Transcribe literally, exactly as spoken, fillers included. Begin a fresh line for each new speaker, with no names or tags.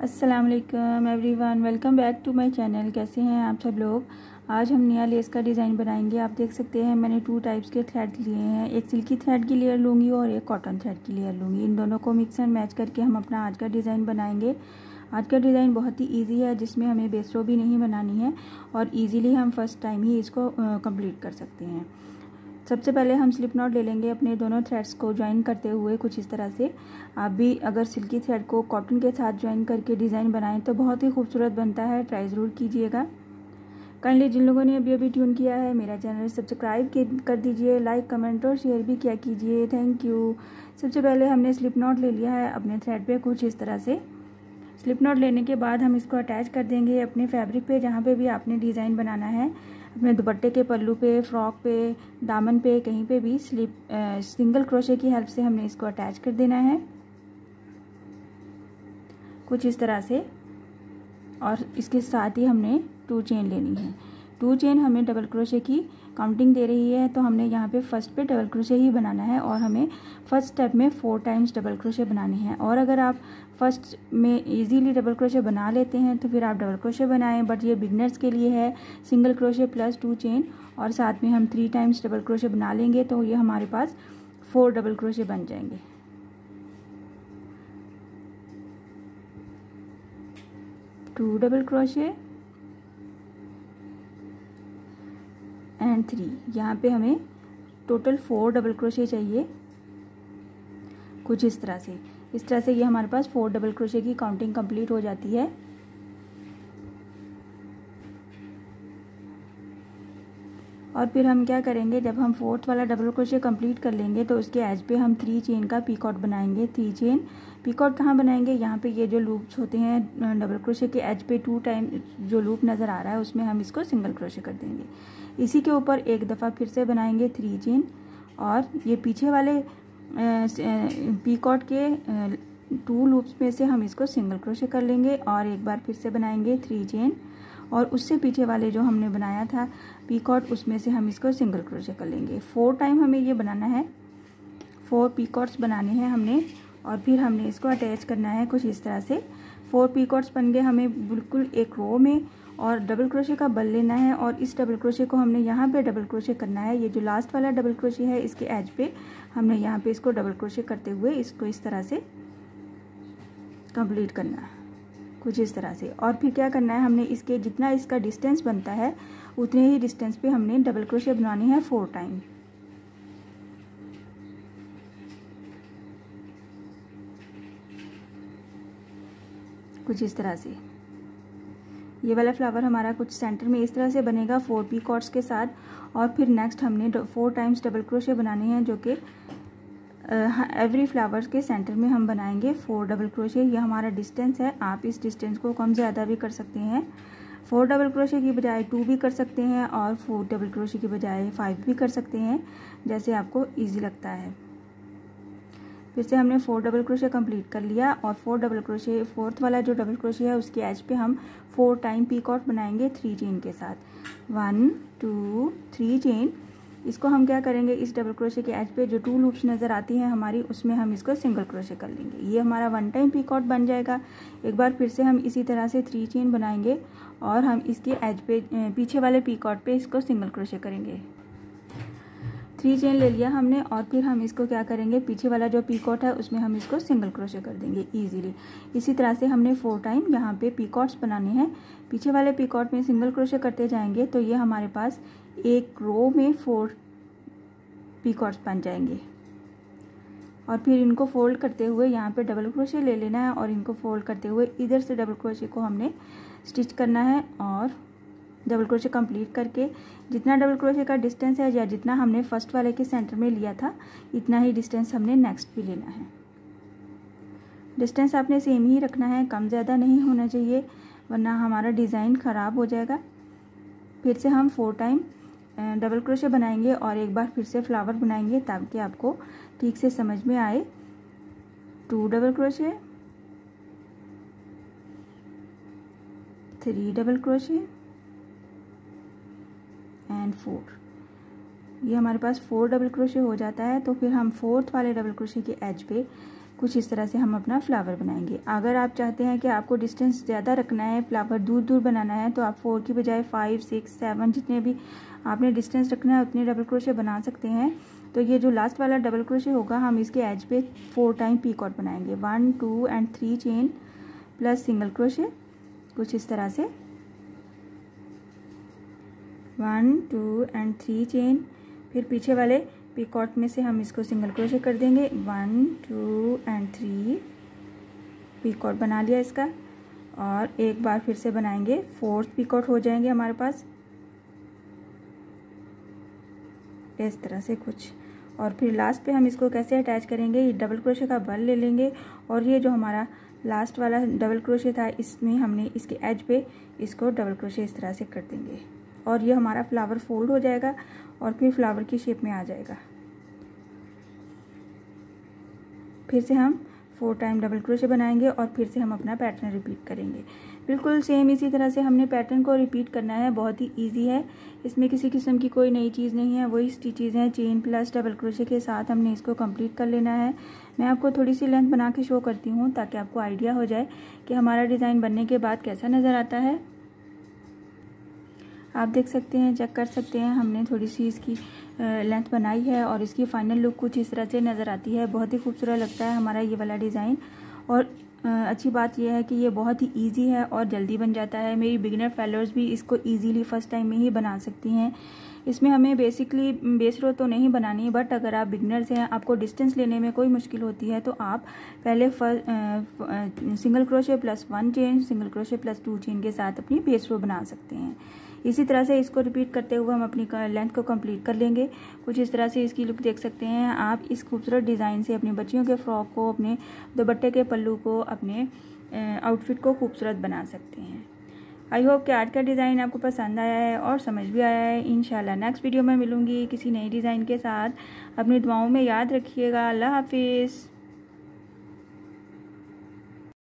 अस्सलाम वालेकुम everyone, welcome back to my channel. कैसे हैं आप सब लोग। आज हम नया लेस का डिज़ाइन बनाएंगे। आप देख सकते हैं मैंने टू टाइप्स के थ्रेड लिए हैं, एक सिल्की थ्रेड की लेयर लूँगी और एक कॉटन थ्रेड की लेयर लूँगी। इन दोनों को मिक्स एंड मैच करके हम अपना आज का डिज़ाइन बनाएंगे। आज का डिज़ाइन बहुत ही ईजी है, जिसमें हमें बेस रो भी नहीं बनानी है और ईजीली हम फर्स्ट टाइम ही इसको कम्प्लीट कर सकते हैं। सबसे पहले हम स्लिप नॉट ले लेंगे अपने दोनों थ्रेड्स को ज्वाइन करते हुए कुछ इस तरह से। आप भी अगर सिल्की थ्रेड को कॉटन के साथ ज्वाइन करके डिज़ाइन बनाएं तो बहुत ही खूबसूरत बनता है। ट्राई ज़रूर कीजिएगा। काइंडली जिन लोगों ने अभी अभी ट्यून किया है मेरा चैनल सब्सक्राइब कर दीजिए, लाइक कमेंट और शेयर भी किया कीजिए। Thank you. सबसे पहले हमने स्लिप नॉट ले लिया है अपने थ्रेड पे कुछ इस तरह से। स्लिप नॉट लेने के बाद हम इसको अटैच कर देंगे अपने फैब्रिक पे, जहाँ पे भी आपने डिज़ाइन बनाना है। अपने दुपट्टे के पल्लू पे, फ्रॉक पे, दामन पे, कहीं पे भी स्लिप सिंगल क्रोशे की हेल्प से हमने इसको अटैच कर देना है कुछ इस तरह से। और इसके साथ ही हमने टू चेन लेनी है। टू चेन हमें डबल क्रोशे की काउंटिंग दे रही है, तो हमने यहाँ पे फर्स्ट पे डबल क्रोशे ही बनाना है और हमें फर्स्ट स्टेप में फोर टाइम्स डबल क्रोशे बनानी है। और अगर आप फर्स्ट में इजीली डबल क्रोशे बना लेते हैं तो फिर आप डबल क्रोशे बनाएं, बट ये बिगनर्स के लिए है। Single crochet plus two chain और साथ में हम थ्री टाइम्स डबल क्रोशे बना लेंगे तो ये हमारे पास फोर डबल क्रोशे बन जाएंगे। Two double crochet and three. यहाँ पे हमें टोटल फोर डबल क्रोशे चाहिए कुछ इस तरह से। इस तरह से ये हमारे पास फोर डबल क्रोशे की काउंटिंग कंप्लीट हो जाती है। और फिर हम क्या करेंगे, जब हम फोर्थ वाला डबल क्रोशे कंप्लीट कर लेंगे तो उसके एज पे हम थ्री चेन का पीकॉट बनाएंगे। थ्री चेन पीकॉट कहाँ बनाएंगे, यहाँ पे ये जो लूप्स होते हैं डबल क्रोशे के एज पे टू टाइम जो लूप नज़र आ रहा है उसमें हम इसको सिंगल क्रोशे कर देंगे। इसी के ऊपर एक दफ़ा फिर से बनाएंगे थ्री चेन और ये पीछे वाले पीकॉट के टू लूप्स में से हम इसको सिंगल क्रोशे कर लेंगे और एक बार फिर से बनाएंगे थ्री चेन और उससे पीछे वाले जो हमने बनाया था पीकॉट उसमें से हम इसको सिंगल क्रोशे कर लेंगे। फोर टाइम हमें ये बनाना है, फोर पीकॉट्स बनाने हैं हमने और फिर हमने इसको अटैच करना है कुछ इस तरह से। फोर पीकॉट्स बन गए हमें बिल्कुल एक रो में और डबल क्रोशे का बल लेना है और इस डबल क्रोशे को हमने यहाँ पे डबल क्रोशे करना है। ये जो लास्ट वाला डबल क्रोशे है इसके एज पे हमने यहाँ पे इसको डबल क्रोशे करते हुए इसको इस तरह से कंप्लीट करना है कुछ इस तरह से। और फिर क्या करना है, हमने इसके जितना इसका डिस्टेंस बनता है उतने ही डिस्टेंस पे हमने डबल क्रोशे बनाने हैं फोर टाइम। कुछ इस तरह से ये वाला फ्लावर हमारा कुछ सेंटर में इस तरह से बनेगा फोर पीकॉट्स के साथ। और फिर नेक्स्ट हमने फोर टाइम्स डबल क्रोशे बनाने हैं जो कि एवरी फ्लावर्स के सेंटर में हम बनाएंगे फोर डबल क्रोशे। ये हमारा डिस्टेंस है। आप इस डिस्टेंस को कम ज़्यादा भी कर सकते हैं। फोर डबल क्रोशे की बजाय टू भी कर सकते हैं और फोर डबल क्रोशे की बजाय फाइव भी कर सकते हैं, जैसे आपको इजी लगता है। फिर से हमने फोर डबल क्रोशे कंप्लीट कर लिया और फोर डबल क्रोशे फोर्थ वाला जो डबल क्रोशे है उसके एज पे हम फोर टाइम पीकॉट बनाएंगे थ्री चेन के साथ। One two three chain. इसको हम क्या करेंगे, इस डबल क्रोशे के एज पे जो टू लूप्स नज़र आती हैं हमारी उसमें हम इसको सिंगल क्रोशे कर लेंगे। ये हमारा वन टाइम पीकॉट बन जाएगा। एक बार फिर से हम इसी तरह से थ्री चेन बनाएंगे और हम इसके एज पे पीछे वाले पीकॉट पे इसको सिंगल क्रोशे करेंगे। थ्री चेन ले लिया हमने और फिर हम इसको क्या करेंगे, पीछे वाला जो पीकॉट है उसमें हम इसको सिंगल क्रोशे कर देंगे इजीली। इसी तरह से हमने फोर टाइम यहाँ पे पीकॉट्स बनाने हैं। पीछे वाले पीकॉट में सिंगल क्रोशे करते जाएंगे तो ये हमारे पास एक रो में फोर पीकॉट्स बन जाएंगे। और फिर इनको फोल्ड करते हुए यहाँ पे डबल क्रोशे ले लेना है और इनको फोल्ड करते हुए इधर से डबल क्रोशे को हमने स्टिच करना है और डबल क्रोशे कंप्लीट करके जितना डबल क्रोशे का डिस्टेंस है या जितना हमने फर्स्ट वाले के सेंटर में लिया था इतना ही डिस्टेंस हमने नेक्स्ट भी लेना है। डिस्टेंस आपने सेम ही रखना है, कम ज़्यादा नहीं होना चाहिए वरना हमारा डिज़ाइन ख़राब हो जाएगा। फिर से हम फोर टाइम डबल क्रोशे बनाएंगे और एक बार फिर से फ्लावर बनाएंगे ताकि आपको ठीक से समझ में आए। Two double crochet, three double crochet and four. ये हमारे पास फोर डबल क्रोशे हो जाता है। तो फिर हम फोर्थ वाले डबल क्रोशे के एज पे कुछ इस तरह से हम अपना फ्लावर बनाएंगे। अगर आप चाहते हैं कि आपको डिस्टेंस ज़्यादा रखना है, फ्लावर दूर दूर बनाना है, तो आप फोर की बजाय फाइव सिक्स सेवन जितने भी आपने डिस्टेंस रखना है उतने डबल क्रोशे बना सकते हैं। तो ये जो लास्ट वाला डबल क्रोशे होगा हम इसके एज पे फोर टाइम पीकॉट बनाएंगे। One two and three chain plus single crochet, कुछ इस तरह से one two and three chain. फिर पीछे वाले पीकॉट में से हम इसको सिंगल क्रोशे कर देंगे। One two and three, picot बना लिया इसका। और एक बार फिर से बनाएंगे, फोर्थ पीकॉट हो जाएंगे हमारे पास इस तरह से कुछ। और फिर लास्ट पे हम इसको कैसे अटैच करेंगे, ये डबल क्रोशे का बल ले लेंगे और ये जो हमारा लास्ट वाला डबल क्रोशे था इसमें हमने इसके एज पे इसको डबल क्रोशे इस तरह से कर देंगे और ये हमारा फ्लावर फोल्ड हो जाएगा और फिर फ्लावर की शेप में आ जाएगा। फिर से हम फोर टाइम डबल क्रोशे बनाएंगे और फिर से हम अपना पैटर्न रिपीट करेंगे। बिल्कुल सेम इसी तरह से हमने पैटर्न को रिपीट करना है। बहुत ही इजी है, इसमें किसी किस्म की कोई नई चीज़ नहीं है, वही स्टिचेज़ हैं। चेन प्लस डबल क्रोशे के साथ हमने इसको कंप्लीट कर लेना है। मैं आपको थोड़ी सी लेंथ बना के शो करती हूँ ताकि आपको आइडिया हो जाए कि हमारा डिज़ाइन बनने के बाद कैसा नज़र आता है। आप देख सकते हैं, चेक कर सकते हैं, हमने थोड़ी सी इसकी लेंथ बनाई है और इसकी फाइनल लुक कुछ इस तरह से नज़र आती है। बहुत ही खूबसूरत लगता है हमारा ये वाला डिज़ाइन। और अच्छी बात यह है कि ये बहुत ही इजी है और जल्दी बन जाता है। मेरी बिगिनर फॉलोअर्स भी इसको इजीली फर्स्ट टाइम में ही बना सकती हैं। इसमें हमें बेसिकली बेस रो तो नहीं बनानी, बट अगर आप बिगनर्स हैं, आपको डिस्टेंस लेने में कोई मुश्किल होती है, तो आप पहले single crochet plus one chain, single crochet plus two chain के साथ अपनी बेस रो बना सकते हैं। इसी तरह से इसको रिपीट करते हुए हम अपनी लेंथ को कंप्लीट कर लेंगे। कुछ इस तरह से इसकी लुक देख सकते हैं आप। इस खूबसूरत डिज़ाइन से अपनी बच्चियों के फ्रॉक को, अपने दुपट्टे के पल्लू को, अपने आउटफिट को खूबसूरत बना सकते हैं। आई होप कि आज का डिज़ाइन आपको पसंद आया है और समझ भी आया है। इंशाल्लाह नेक्स्ट वीडियो में मिलूंगी किसी नई डिज़ाइन के साथ। अपनी दुआओं में याद रखिएगा। अल्लाह हाफिज़।